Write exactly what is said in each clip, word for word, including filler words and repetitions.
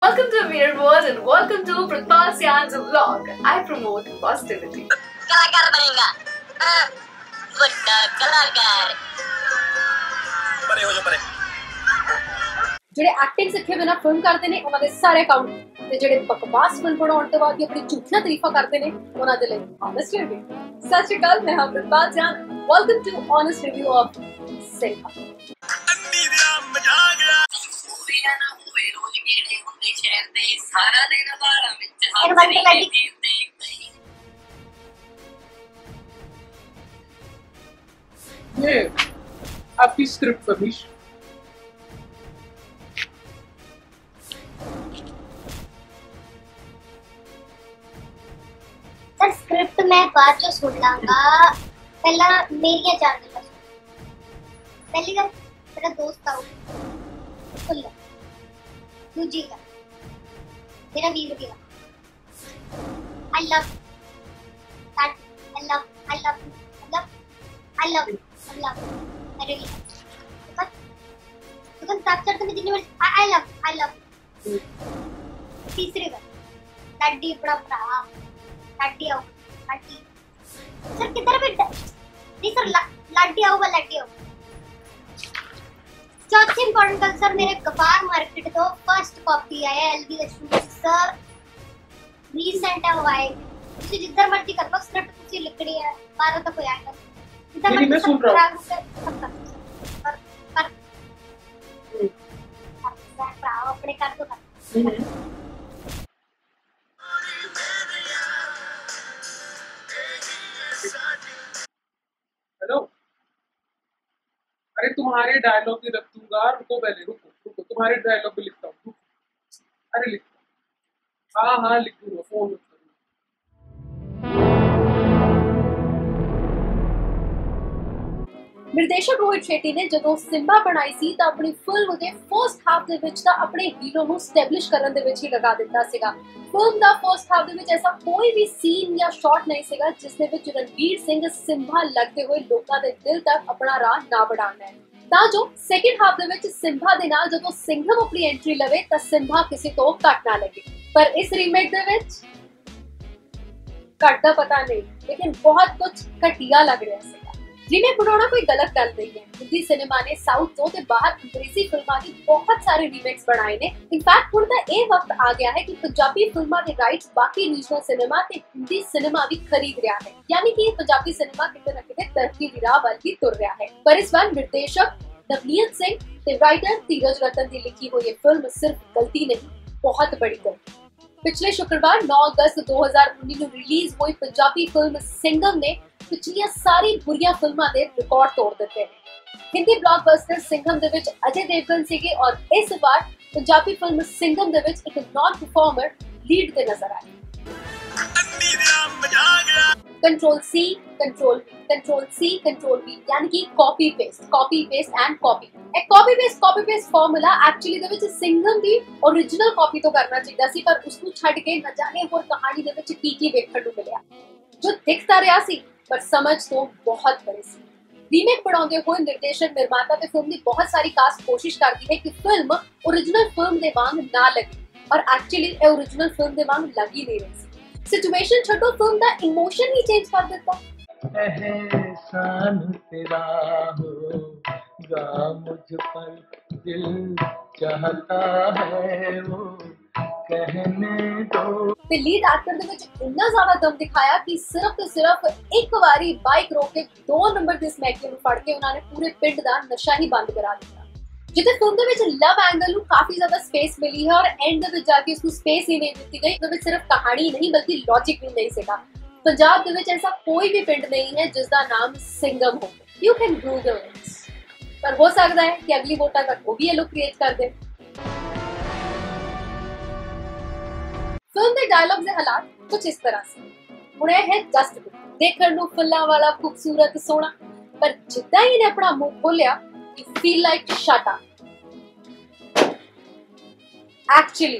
Welcome to Weird World and welcome to Pratpal Syan's vlog. I promote positivity. कलाकार बनेगा, बड़ा कलाकार। परे हो जो परे। ਜਿਹੜੇ ਐਕਟਿੰਗ ਸਿੱਖੇ ਬਿਨਾ ਫਿਲਮ ਕਰਦੇ ਨੇ ਉਹਨਾਂ ਦੇ ਸਾਰੇ ਅਕਾਊਂਟ ਤੇ ਜਿਹੜੇ ਬਕਵਾਸ ਫਿਲਮ ਬਣਾਉਣ ਤੋਂ ਬਾਅਦ ਵੀ ਆਪਣੀ ਝੂਠੀਆਂ ਤਾਰੀਫਾਂ ਕਰਦੇ ਨੇ ਉਹਨਾਂ ਦੇ ਲਈ honest review। ਸਤਿ ਸ਼੍ਰੀ ਅਕਾਲ, ਮੈਂ ਹਾਂ Pratpal Sian. Welcome to honest review of Sinha। ਅੰਨੀ ਦਾ ਮਜ਼ਾ ਆ ਗਿਆ। ਪੂਰੀਆਂ ਨਾ ਹੋਏ ਰੋਜ਼ ਕਿਹੜੇ ਹੁੰਦੇ ਸ਼ਹਿਰ ਦੇ ਸਾਰਾ ਦਿਨ ਵਾਲਾ ਵਿੱਚ ਹੱਥ ਨਹੀਂ ਦੇਂਦੇ। ये आपकी स्क्रिप्ट फरमीश। सर स्क्रिप्ट मैं बाद जो सुन लांगा, पहला मेरी चार गल्लां सुन। पहली गल मेरा दोस्त आऊ सुन लो, दूजी गल मेरा वीर भी I love that I love I love I love I love I love I really love तो तुम साथ साथ में जितनी बार आई लव आई लव तीसरी गल लड्डी बड़ा भरा लड्डी आओ लड्डी सर किधर बैठा नहीं सर लड्डी आऊगा लड्डी आऊगा। चौथी इंपॉर्टेंट गल सर मेरे गफार मार्केट तो फर्स्ट कॉपी आया एलबी लक्ष्मी सर रीसेंट है वो आए तुझे जिधर मर्जी कर लो स्क्रिप्ट तुझे लिखनी है बारह तक कोई आएगा जिधर मर्जी मैं सुन रहा हूं पर पर पर अपने कर दो कर हेलो, अरे तुम्हारे डायलॉग भी रख दूंगा। रुको पहले, रुको रुको तुम्हारे डायलॉग भी लिखता हूँ। अरे लिखता हाँ हाँ लिख दूंगा, फोन मत करूंगा। निर्देशक रोहित शेट्टी ने ਜਦੋਂ ਸਿੰਬਾ ਬਣਾਈ ਸੀ ਤਾਂ ਆਪਣੀ ਫਿਲਮ ਦੇ ਫਰਸਟ ਹਾਫ ਦੇ ਵਿੱਚ ਤਾਂ ਆਪਣੇ ਹੀਰੋ ਨੂੰ ਸਟੈਬਲਿਸ਼ ਕਰਨ ਦੇ ਵਿੱਚ ਹੀ ਲਗਾ ਦਿੱਤਾ ਸੀਗਾ। ਫਿਲਮ ਦਾ ਫਰਸਟ ਹਾਫ ਦੇ ਵਿੱਚ ਐਸਾ ਕੋਈ ਵੀ ਸੀਨ ਜਾਂ ਸ਼ਾਟ ਨਹੀਂ ਸੀਗਾ ਜਿਸ ਦੇ ਵਿੱਚ ਰਣਵੀਰ ਸਿੰਘ ਸਿੰਬਾ ਲੱਗਦੇ ਹੋਏ ਲੋਕਾਂ ਦੇ ਦਿਲ ਤੱਕ ਆਪਣਾ ਰਾਹ ਨਾ ਵੜਾਉਣਾ ਹੈ। ਤਾਂ ਜੋ ਸੈਕਿੰਡ ਹਾਫ ਦੇ ਵਿੱਚ ਸਿੰਬਾ ਦੇ ਨਾਲ ਜਦੋਂ ਸਿੰਘਮ ਆਪਣੀ ਐਂਟਰੀ ਲਵੇ ਤਾਂ ਸਿੰਬਾ ਕਿਸੇ ਤੋਂ ਘੱਟ ਨਾ ਲੱਗੇ। ਪਰ ਇਸ ਰੀਮੇਕ ਦੇ ਵਿੱਚ ਘੱਟ ਦਾ ਪਤਾ ਨਹੀਂ, ਲੇਕਿਨ ਬਹੁਤ ਕੁਝ ਘਟੀਆ ਲੱਗ ਰਿਹਾ ਸੀ। ਰੀਮੇਕ ਬਣਾਉਣਾ ਕੋਈ ਗਲਤ ਗੱਲ ਨਹੀਂ ਹੈ। ਹਿੰਦੀ ਸਿਨੇਮਾ ਨੇ ਸਾਊਥ ਤੋਂ ਤੇ ਬਾਹਰ ਅੰਗਰੇਜ਼ੀ ਫਿਲਮਾਂ ਦੀ ਬਹੁਤ ਸਾਰੇ ਰੀਮੇਕਸ ਬਣਾਏ ਨੇ। ਇਨਫੈਕਟ ਹੁਣ ਤਾਂ ਇਹ ਵਕਤ ਆ ਗਿਆ ਹੈ ਕਿ ਪੰਜਾਬੀ ਫਿਲਮਾਂ ਦੇ ਰਾਈਟਸ ਬਾਕੀ ਰੀਜਨਲ ਸਿਨੇਮਾ ਤੇ ਹਿੰਦੀ ਸਿਨੇਮਾ ਵੀ ਖਰੀਦ ਰਿਹਾ ਹੈ, ਯਾਨੀ ਕਿ ਪੰਜਾਬੀ ਸਿਨੇਮਾ ਕਿਤੇ ਨਾ ਕਿਤੇ ਤਰੱਕੀ ਦੀ ਰਾਹ ਵੱਲ ਹੀ ਤੁਰ ਰਿਹਾ ਹੈ। ਪਰ ਇਸ ਵਾਰ ਨਿਰਦੇਸ਼ਕ ਨਵਨੀਤ ਸਿੰਘ ਤੇ ਰਾਈਟਰ ਧੀਰਜ ਰਤਨ ਦੀ ਲਿਖੀ ਹੋਈ ਇਹ ਫਿਲਮ ਸਿਰਫ ਗਲਤੀ ਨਹੀਂ, ਬਹੁਤ ਬੜੀ ਗਲਤੀ। पिछले शुक्रवार नौ अगस्त दो हज़ार उन्नीस ਨੂੰ ਰਿਲੀਜ਼ ਹੋਈ ਪੰਜਾਬੀ ਫਿਲਮ ਸਿੰਘਮ ਨੇ ਪਿਛਲੀਆਂ ਸਾਰੀ ਬੁਰੀਆਂ ਫਿਲਮਾਂ ਦੇ ਰਿਕਾਰਡ ਤੋੜ ਦਿੱਤੇ ਨੇ। ਹਿੰਦੀ ਬਲੌਕਬਸਟਰ ਸਿੰਘਮ ਦੇ ਵਿੱਚ ਅਜੇ ਦੇਵਗਨ ਸੀਗੇ ਔਰ ਇਸ ਵਾਰ ਪੰਜਾਬੀ ਫਿਲਮ ਸਿੰਘਮ ਦੇ ਵਿੱਚ ਇੱਕ ਨॉन ਪਰਫਾਰਮਰ ਲੀਡ ਤੇ ਨਜ਼ਰ ਆਏ। Control C control control C control V यानी कि copy paste copy paste and copy एक copy paste copy paste formula actually ਦੇ ਵਿੱਚ ਸਿੰਘਮ ਦੀ ओरिजिनल कॉपी तो करना चाहिए ਸੀ ਪਰ ਉਸ ਨੂੰ ਛੱਡ ਕੇ ਨਾ ਜਾਣੇ ਹੋਰ ਕਹਾਣੀ ਦੇ ਵਿੱਚ ਕੀ ਕੀ ਵੇਖਣ ਨੂੰ ਮਿਲਿਆ ਜੋ ਦਿਖ ਤਾਂ ਰਿਹਾ ਸੀ ਪਰ ਸਮਝ ਤੋਂ ਬਹੁਤ ਪਰੇ ਸੀ। ਰੀਮੇਕ ਬਣਾਉਂਦੇ ਹੋਏ ਨਿਰਦੇਸ਼ਕ ਨਿਰਮਾਤਾ ਤੇ ਫਿਲਮ ਦੀ ਬਹੁਤ ਸਾਰੀ ਕਾਸਟ ਕੋਸ਼ਿਸ਼ ਕਰਦੀ ਹੈ ਕਿ ਫਿਲਮ ओरिजिनल ਫਿਲਮ ਦੇ ਵਾਂਗ ਨਾ ਲੱਗੇ और एक्चुअली ਇਹ ओरिजिनल ਫਿਲਮ ਦੇ ਵਾਂਗ ਲੱਗ ਹੀ ਨਹੀਂ ਰਹੀ ਸੀ। सिचुएशन छो फिल्म का इमोशन ही चेंज कर देता। एहसान तेरा होगा मुझ पर दिल चाहता है वो कहने दो। ते लीड एक्टर दे विच इतना ज्यादा दम दिखाया कि सिर्फ ते सिर्फ एक बारी बाइक रोक के दो नंबर दे स्मैके नूं फड़ के उन्होंने पूरे पिंड दा नशा ही बंद करा दिया। जिथे फिल्म दे विच लव एंगल नूं काफी ज्यादा स्पेस मिली है और एंड दे विच जाके उसको स्पेस ही नहीं दी गई। उसदे सिर्फ कहानी नहीं बल्कि लॉजिक भी नहीं सीगा। पंजाब दे विच ऐसा कोई भी पिंड नहीं है जिसका नाम ਸਿੰਘਮ हो। यू कैन गूगल इट, पर हो सकता है कि अगली वोटा तक वो भी ये लोग क्रिएट कर दे। फिल्म के डायलॉग के हालात कुछ इस तरह से हुण है जस्ट देखण नूं फुल्लां वाला खूबसूरत सोहना, पर जिद्दां ही ने अपना मुंह खोलिया you feel like shut up actually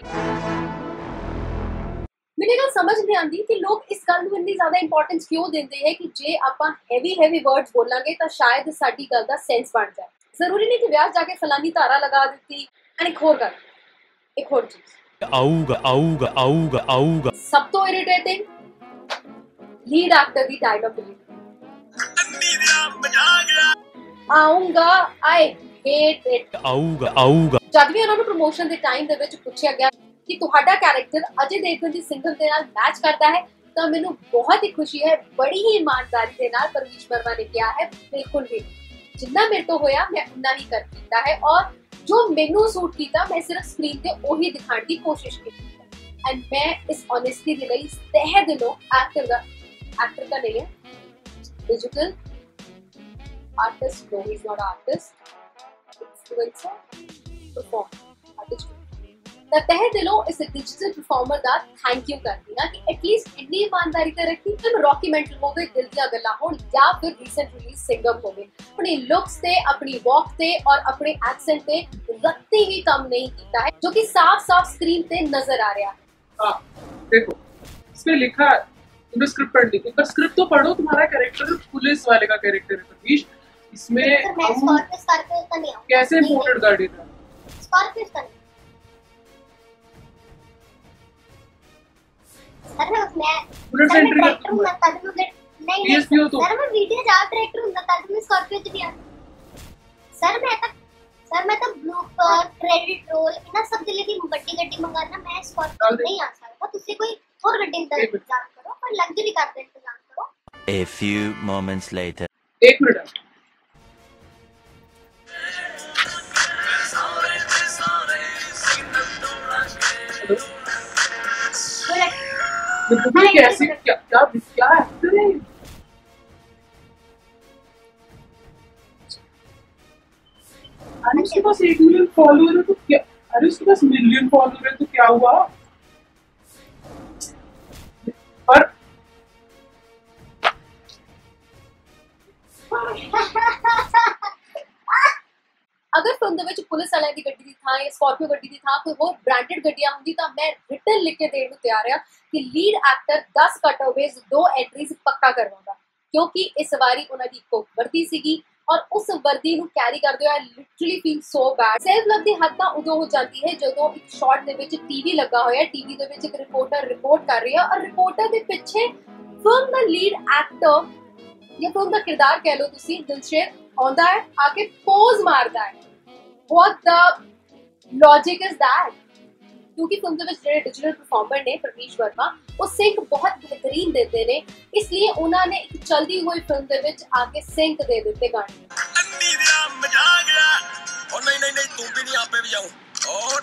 मैंने गल समझ नहीं आती कि लोग इस गल नूं इतनी ज्यादा इंपॉर्टेंस क्यों देंदे हैं कि जे आपां हैवी हैवी वर्ड्स बोलांगे तां शायद साडी गल दा सेंस बन जाए। जरूरी नहीं कि ब्याह जाके फलानी धारा लगा दी। एंड एक होर गल एक होर चीज आऊगा आऊगा आऊगा आऊगा। सब तो इरिटेटिंग लीड एक्टर दी डायलॉग अन्नी दिया मजाक रा आऊंगा आई हेट इट। आऊगा आऊगा। जब भी ਉਹਨਾਂ ਨੂੰ ਪ੍ਰੋਮੋਸ਼ਨ ਦੇ ਟਾਈਮ ਦੇ ਵਿੱਚ ਪੁੱਛਿਆ ਗਿਆ ਕਿ ਤੁਹਾਡਾ ਕੈਰੈਕਟਰ ਅਜੇ ਦੇਵਗਨ ਦੀ ਸਿੰਗਮ ਦੇ ਨਾਲ ਮੈਚ ਕਰਦਾ ਹੈ ਤਾਂ ਮੈਨੂੰ ਬਹੁਤ ਹੀ ਖੁਸ਼ੀ ਹੈ। ਬੜੀ ਹੀ ਇਮਾਨਦਾਰੀ ਦੇ ਨਾਲ ਪਰਮੇਸ਼ ਵਰਮਾ ਨੇ ਕਿਹਾ ਹੈ ਬਿਲਕੁਲ ਵੀ ਜਿੰਨਾ ਮੇਰੇ ਤੋਂ ਹੋਇਆ ਮੈਂ ਉਨਾ ਹੀ ਕਰ ਦਿੱਤਾ ਹੈ ਔਰ ਜੋ ਮੈਨੂੰ ਸੂਟ ਕੀਤਾ ਮੈਂ ਸਿਰਫ ਸਕਰੀਨ ਤੇ ਉਹੀ ਦਿਖਾਉਣ ਦੀ ਕੋਸ਼ਿਸ਼ ਕੀਤੀ ਹੈ। ਐਂਡ ਮੈਂ ਇਸ ਓਨੈਸਟੀ ਦੇ ਲਈ ਤਹਿ ਦਿਲੋਂ ਐਕਟਰ ਦਾ ਐਕਟਰ ਦਾ ਨਹੀਂ ਹੈ digital artist, no he's not artist, influencer, performer, artist. ਤਾਂ ਤਹਿ ਦਿਲੋਂ ਇਸ ਡਿਜੀਟਲ ਪਰਫਾਰਮਰ ਦਾ ਥੈਂਕ ਯੂ ਕਰਦੀ ਹਾਂ ਕਿ ਐਟਲੀਸਟ ਇੰਨੀ ਇਮਾਨਦਾਰੀ ਤੇ ਰੱਖੀ ਕਿ ਰੌਕੀਮੈਂਟਲ ਹੋਵੇ ਦਿਲ ਦੀਆਂ ਗੱਲਾਂ ਹੋਣ ਜਾਂ ਫਿਰ ਰੀਸੈਂਟ ਰਿਲੀਜ਼ ਸਿੰਗਮ ਹੋਵੇ ਆਪਣੀ ਲੁਕਸ ਤੇ ਆਪਣੀ ਵਾਕ ਤੇ ਔਰ ਆਪਣੇ ਐਕਸੈਂਟ ਤੇ ਰੱਤੀ ਵੀ ਕੰਮ नहीं ਕੀਤਾ है जो कि साफ साफ स्क्रीन पे नजर आ रहा है। हाँ देखो इसमें लिखा है तुमने स्क्रिप्ट पढ़ ली पर स्क्रिप्ट तो पढ़ो तुम्हारा कैरेक्टर पुलिस वाले का कैरेक्टर है परवीश इसमें हम कैसे इम्पोर्टेड गार्डियन है स्कॉर्पियो का सर मैं बुलेट सर सेंटर मैं का डायरेक्टर हूं ना तब मैं नहीं नहीं डीएसपी हो तुम सर मैं वीडियो जा डायरेक्टर हूं ना तब मैं स्कॉर्पियो च भी आ सर मैं तक सर मैं तो ब्लूपर क्रेडिट रोल इना सब दिले दी बड़ी गड्डी मंगाना मैं स्कॉर्पियो नहीं आ सकता तुसी कोई और गड्डी का इंतजाम करो पर लग्जरी कार का इंतजाम करो। A few moments later. एक मिनट तुम्हें कैसे क्या क्या क्या एक्टर है अरे उसके पास एक मिलियन फॉलोअर है तो क्या अरे उसके पास मिलियन फॉलोअर है तो क्या हुआ पर अगर फिल्म ਦੇ ਵਿੱਚ ਪੁਲਿਸ ਵਾਲਿਆਂ ਦੀ ਗੱਡੀ ਦੀ ਥਾਂ ਜਾਂ ਸਕਾਰਪੀਓ ਗੱਡੀ ਦੀ ਥਾਂ ਕੋਈ ਹੋਰ ਬ੍ਰਾਂਡਡ ਗੱਡੀਆਂ ਹੁੰਦੀ ਤਾਂ ਮੈਂ ਰਿਟਨ ਲਿਖ ਕੇ ਦੇਣ ਨੂੰ ਤਿਆਰ ਆ ਕਿ ਲੀਡ ਐਕਟਰ ਦਸ ਕਟਅਵੇਜ਼ ਦੋ ਐਂਟਰੀਜ਼ ਪੱਕਾ ਕਰਵਾਉਂਦਾ ਕਿਉਂਕਿ ਇਸ ਵਾਰੀ ਉਹਨਾਂ ਦੀ ਇੱਕੋ ਵਰਦੀ ਸੀਗੀ ਔਰ ਉਸ ਵਰਦੀ ਨੂੰ ਕੈਰੀ ਕਰਦੇ ਹੋਏ literally feel so bad. Self love ਦੀ ਹੱਦ ਤਾਂ ਉਦੋਂ ਹੋ ਜਾਂਦੀ ਹੈ ਜਦੋਂ ਇੱਕ ਸ਼ਾਟ ਦੇ ਵਿੱਚ ਟੀਵੀ ਲੱਗਾ ਹੋਇਆ ਟੀਵੀ ਦੇ ਵਿੱਚ ਇੱਕ ਰਿਪੋਰਟਰ ਰਿਪੋਰਟ ਕਰ ਰਹੀ ਹੈ ਔਰ ਰਿਪੋਰਟਰ ਦੇ ਪਿੱਛੇ ਫਿਲਮ ਦਾ ਲੀਡ ਐਕਟਰ ਜਾਂ ਫਿਲਮ ਦਾ ਕਿਰਦਾਰ ਕਹਿ ਲਓ ਤੁਸੀਂ ਦਿਲਸ਼ੇਰ ਆਉਂਦਾ ਹੈ ਆ ਕੇ ਪੋਜ਼ ਮਾਰਦਾ ਹੈ। What the logic is that? क्योंकि फिल्म ਦੇ ਵਿੱਚ ਜਿਹੜੇ ਡਿਜੀਟਲ ਪਰਫਾਰਮਰ ਨੇ ਪਰਮੇਸ਼ ਵਰਮਾ ਉਹ ਸਿੰਕ ਬਹੁਤ ਬਿਹਤਰੀਨ ਦਿੰਦੇ ਨੇ ਇਸ ਲਈ ਉਹਨਾਂ ਨੇ ਇੱਕ ਚਲਦੀ ਹੋਈ ਫਿਲਮ ਦੇ ਵਿੱਚ ਆ ਕੇ ਸਿੰਕ ਦੇ ਦਿੱਤੇ ਗਾਣੇ। अन्नी दिया मजाक रा ओ नहीं नहीं नहीं तू भी नहीं आपे भी जाऊं ओ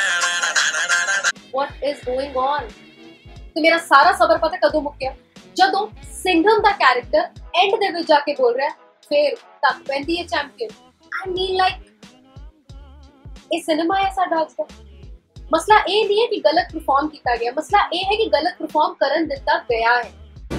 What is going on? ਤੇ ਮੇਰਾ ਸਾਰਾ ਸਬਰ ਪਤਾ ਕਦੋਂ ਮੁੱਕਿਆ ਜਦੋਂ ਸਿੰਗਮ ਦਾ ਕੈਰੈਕਟਰ ਐਂਡ ਦੇ ਵਿੱਚ ਜਾ ਕੇ ਬੋਲ ਰਿਹਾ ਫਿਰ ਤੱਕ ਪੈਂਦੀ ਹੈ ਚੈਂਪੀਅਨ। I mean like ਇਹ ਸਿਨੇਮਾ ਹੈ ਸਾਡਾ ਅੱਜ ਦਾ ਮਸਲਾ ਇਹ ਨਹੀਂ ਹੈ ਕਿ ਗਲਤ ਪਰਫਾਰਮ ਕੀਤਾ ਗਿਆ ਮਸਲਾ ਇਹ ਹੈ ਕਿ ਗਲਤ ਪਰਫਾਰਮ ਕਰਨ ਦਿੱਤਾ ਗਿਆ ਹੈ।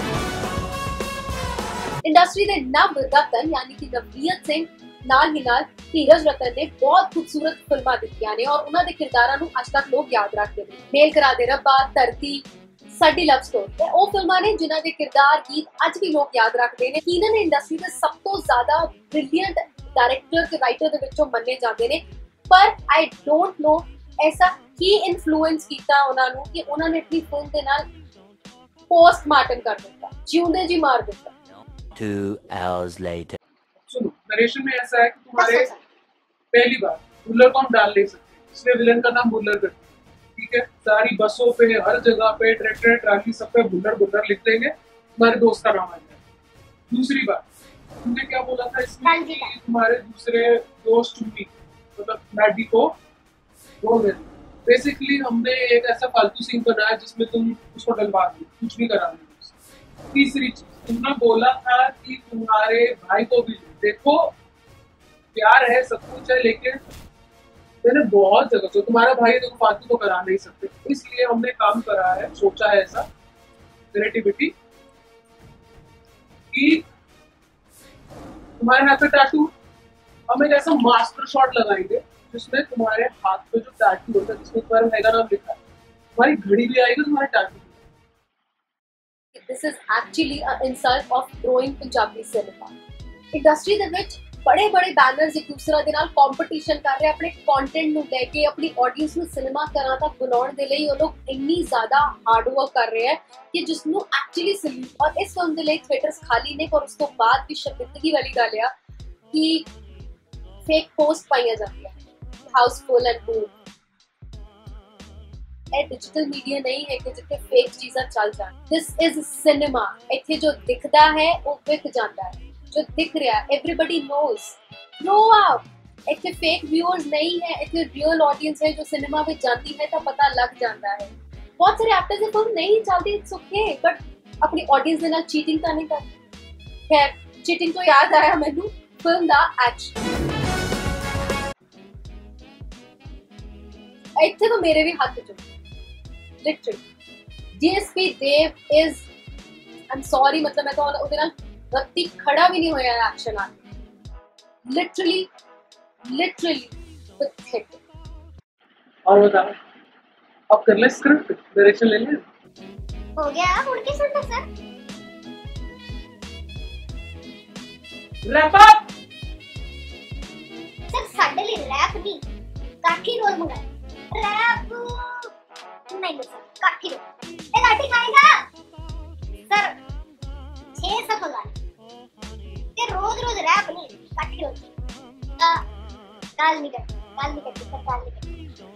ਇੰਡਸਟਰੀ ਦੇ ਨਵ ਰਤਨ ਯਾਨੀ ਕਿ ਨਵਨੀਤ ਸਿੰਘ ਨਾਲ ਹੀ ਨਾਲ ਧੀਰਜ ਰਤਨ ਨੇ ਬਹੁਤ ਖੂਬਸੂਰਤ ਫਿਲਮਾਂ ਦਿੱਤੀਆਂ ਨੇ ਔਰ ਉਹਨਾਂ ਦੇ ਕਿਰਦਾਰਾਂ ਨੂੰ ਅੱਜ ਤੱਕ ਲੋਕ ਯਾਦ ਰੱਖਦੇ ਨੇ। ਮੇਲ ਕਰਾ ਦੇ ਰੱਬਾ ਧਰਤੀ ਸਾਡੀ ਲਵ ਸਟੋਰੀ ਤੇ ਉਹ ਫਿਲਮਾਂ ਨੇ ਜਿਨ੍ਹਾਂ ਦੇ ਕਿਰਦਾਰ ਗੀਤ ਅੱਜ ਵੀ ਲੋਕ ਯਾਦ ਰੱਖਦੇ ਨੇ। ਇਹਨਾਂ ਨੇ ਇੰਡਸਟਰੀ ਦੇ ਸਭ ਤੋਂ ਜ਼ਿਆਦਾ ਬ੍ਰਿਲੀਅੰਟ ਡਾਇਰੈਕਟਰ ਤੇ ਰਾਈਟਰ ਦੇ ਵਿੱਚੋਂ ਮੰਨੇ ਜਾਂਦੇ ਨੇ ਪਰ I don't know ऐसा ਕੀ ਇਨਫਲੂਐਂਸ ਕੀਤਾ ਉਹਨਾਂ ਨੂੰ ਕਿ ਉਹਨਾਂ ਨੇ ਆਪਣੀ ਫਿਲਮ ਦੇ ਨਾਲ ਪੋਸਟਮਾਰਟਮ ਕਰ ਦਿੱਤਾ ਜਿਉਂਦੇ ਜੀ ਮਾਰ ਦਿੱਤਾ। Two hours later. सुनो नरेशन में ऐसा है कि तुम्हारे पहली बार बुल्लर को हम डाल नहीं सकते इसलिए विलन का नाम बुल्लर करते हैं ठीक है सारी बसों पे हर जगह पे ट्रैक्टर ट्राली सब पे बुल्लर बुल्लर लिख देंगे तुम्हारे दोस्त का नाम आ जाएगा। दूसरी बात तुमने क्या बोला था इसमें कि तुम्हारे दूसरे दोस्त चुम्मी मतलब मैडी को बोल रहे बेसिकली हमने एक ऐसा फालतू सीन बनाया जिसमें तुम उसको डलवा दो कुछ भी करा दो। तीसरी चीज तुमने बोला था कि तुम्हारे भाई को भी देखो प्यार है सब कुछ है लेकिन मैंने बहुत जगह जो तुम्हारा भाई है तो फालतू को करा नहीं सकते इसलिए हमने काम करा है सोचा है ऐसा क्रिएटिविटी कि तुम्हारे हाथ पे टैटू हम एक ऐसा मास्टर शॉट लगाएंगे जिसमें तुम्हारे हाथ पे जो टैटू होता है जिसमें तुम्हारा हैगा नाम लिखा है तुम्हारी घड़ी भी आएगी तुम्हारा tattoo. This is actually an insult of growing Punjabi cinema. Industry ਦੇ ਵਿੱਚ बड़े बड़े बैनर्स एक दूसरे ਦੇ ਨਾਲ ਕੰਪੀਟੀਸ਼ਨ ਕਰ ਰਹੇ ਆਪਣੇ ਕੰਟੈਂਟ ਨੂੰ ਲੈ ਕੇ ਆਪਣੀ ਆਡੀਅנס ਨੂੰ ਸਿਨੇਮਾ ਘਰਾਂ ਤੱਕ ਬੁਲਾਉਣ ਦੇ ਲਈ ਉਹ ਲੋਕ ਇੰਨੀ ਜ਼ਿਆਦਾ ਹਾਰਡ ਵਰਕ ਕਰ ਰਹੇ ਹੈ ਕਿ ਜਿਸ ਨੂੰ ਐਕਚੁਅਲੀ ਸਲੂਟ ਔਰ ਇਸ ਫਿਲਮ ਦੇ ਲਈ ਥੀਏਟਰਸ ਖਾਲੀ ਨੇ ਪਰ ਉਸ ਤੋਂ ਬਾਅਦ ਵੀ ਸ਼ਰਮਿੰਦਗੀ ਵਾਲੀ ਗੱਲ ਆ ਕਿ ਫੇਕ ਪੋਸਟ ਪਾਈਆਂ ਜਾਂਦੀਆਂ ਹਾਊਸਫੁਲ ਐਂਡ ਫੁੱਲ ਇਹ डिजिटल मीडिया नहीं है कि जिथे फेक चीज़ां चल जान दिस इज सिनेमा इत्थे जो दिखता है वो बिक जाता है जो दिख रहा है एवरीबडी नोज ग्रो अप इत्थे फेक व्यूअर्स नहीं है इत्थे रियल ऑडियंस है जो सिनेमा में जाती है तो पता लग जाता है बहुत सारे एक्टर्स की फिल्म नहीं चलती इट्स ओके बट अपनी ऑडियंस के नाल चीटिंग तो नहीं करते खैर चीटिंग तो याद आया मैनू फिल्म दा एक्शन इत्थे तो मेरे भी हाथ चुके Literally, D S P Dev is, I'm sorry, मतलब मैं तो उधर ना रत्ती खड़ा भी नहीं होया एक्शन आने, literally, literally pathetic. और बताओ, अब कर ले स्क्रिप्ट, डायरेक्शन ले ले. हो गया, उड़ के सुनता sir. Wrap up. Sir suddenly wrap नहीं, काठी रोल मंगा. रैप नहीं सर काठी रोल. ये लाठी खाएगा सर. छह सौ का ये रोज रोज रैप नहीं काठी रोल. काल नहीं करती काल नहीं करती सर काल नहीं करती.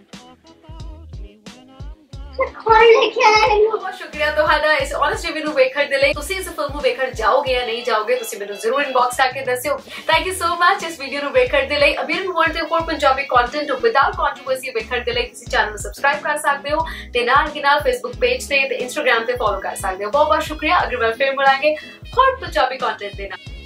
कौन लेके आया है? बहुत शुक्रिया ਤੁਹਾਡਾ ਇਸ honest review ਨੂੰ ਵੇਖਣ ਦੇ ਲਈ। ਤੁਸੀਂ ਇਸ ਫਿਲਮ ਨੂੰ ਵੇਖਣ ਜਾਓਗੇ ਜਾਂ ਨਹੀਂ ਜਾਓਗੇ ਤੁਸੀਂ ਮੈਨੂੰ ਜ਼ਰੂਰ ਇਨਬਾਕਸ ਕਰਕੇ ਦੱਸਿਓ। ਥੈਂਕ ਯੂ ਸੋ ਮਚ ਇਸ ਵੀਡੀਓ ਨੂੰ ਵੇਖਣ ਦੇ ਲਈ। ਅਬੀਰ ਵਰਲਡ ਦੇ ਹੋਰ ਪੰਜਾਬੀ ਕੰਟੈਂਟ ਵਿਦਆਊਟ ਕੰਟਰੋਵਰਸੀ ਵੇਖਣ ਦੇ ਲਈ ਤੁਸੀਂ ਚੈਨਲ ਨੂੰ ਸਬਸਕ੍ਰਾਈਬ ਕਰ ਸਕਦੇ ਹੋ ਤੇ ਨਾਲ ਹੀ ਨਾਲ ਫੇਸਬੁੱਕ ਪੇਜ ਤੇ ਤੇ ਇੰਸਟਾਗ੍ਰam ਤੇ ਫੋਲੋ ਕਰ ਸਕਦੇ ਹੋ। ਬਹੁਤ ਬਹੁਤ ਸ਼ੁਕਰੀਆ। ਅਗਰ ਮੈਂ ਫਿਰ ਮਿਲਾਂਗੇ ਹੋਰ ਪੰਜਾਬੀ ਕੰਟੈਂਟ ਦੇ ਨਾਲ।